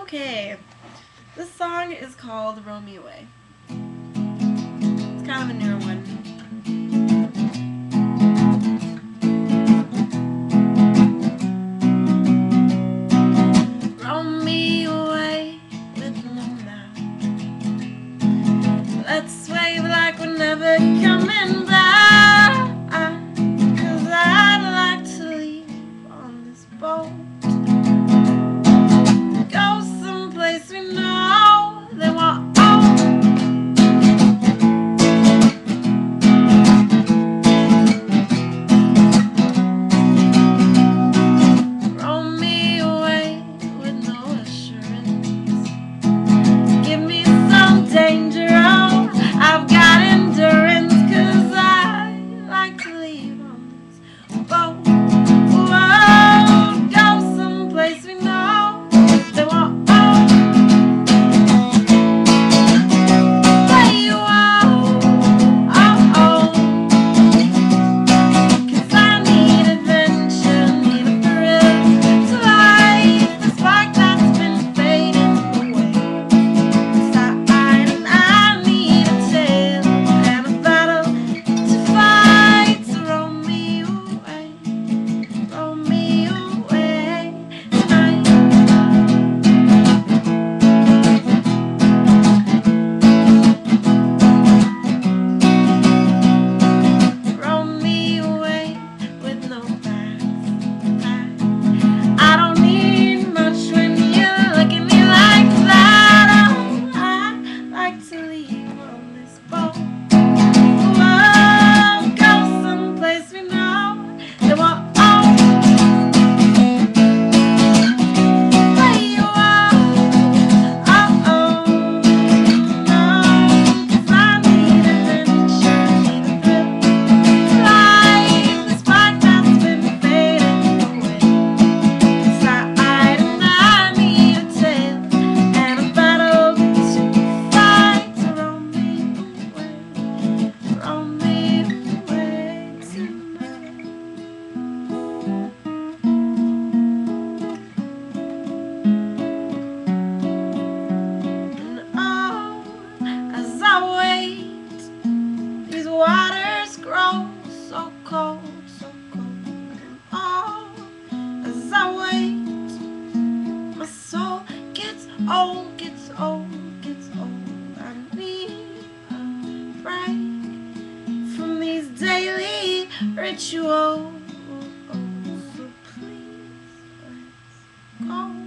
Okay, this song is called Roll Me Away. It's kind of a newer one. Roll me away with no mouth. Let's wave like we're never coming back. 'Cause I'd like to leave on this boat. Go someplace we know they won't own. Roll me away with no assurance. Give me some danger, oh, I've got endurance. 'Cause I like to leave on this boat. Whoa, go someplace we know they won't own. Play you out, oh, oh. 'Cause I need adventure, need a thrill to life, the spark that's been fading away. And I need a tale and a battle to fight. So roll me away tonight. Roll me away with no backs. I don't need much when you look at me like that. Oh, I like to leave on this boat. Whoa, go someplace we know they won't own. Play you out, oh, oh, no. 'Cause I need adventure, need a thrill to life, the spark that's been fading away. And I need a tale and a battle to fight. So roll me away tonight. And oh, as I wait, these waters grow so cold, so cold. And oh, as I wait, my soul gets old, gets old, gets old. I need a break from these daily rituals. So please, let's go.